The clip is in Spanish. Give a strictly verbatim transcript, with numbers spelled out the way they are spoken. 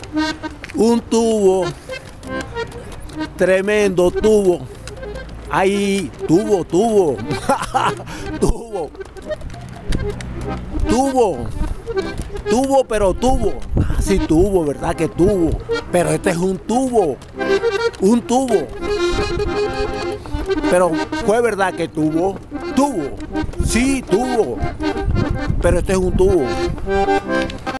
Un tubo, tremendo tubo. Ahí, tubo, tubo, tubo, tubo, tubo, pero tubo. Ah, sí, tubo, ¿verdad que tubo? Pero este es un tubo, un tubo. Pero fue verdad que tubo, tubo, sí, tubo. Pero este es un tubo.